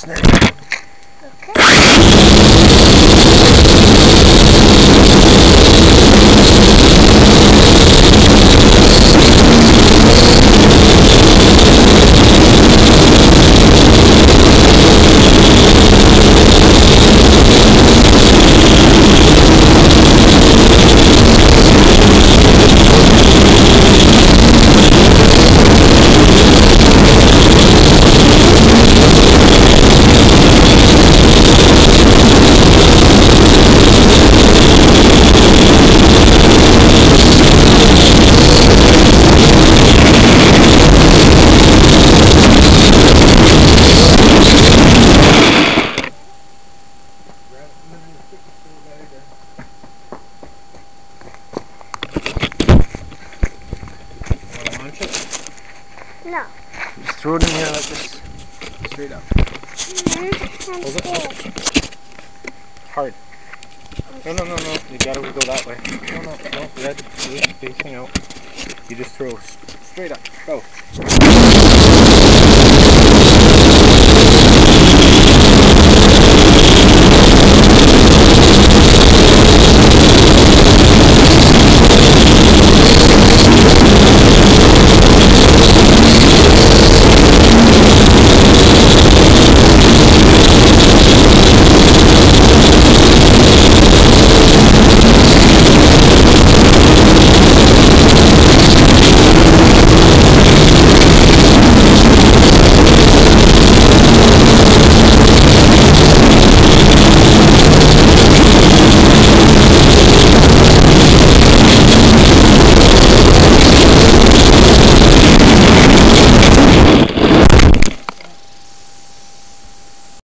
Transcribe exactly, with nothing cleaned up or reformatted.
There you go. No. Just throw it in here like this. Straight up. Mm-hmm. Hold it, hold it. Hard. No, no, no, no. You gotta go that way. No, no, no. Red, blue, facing out. You just throw straight up. Go.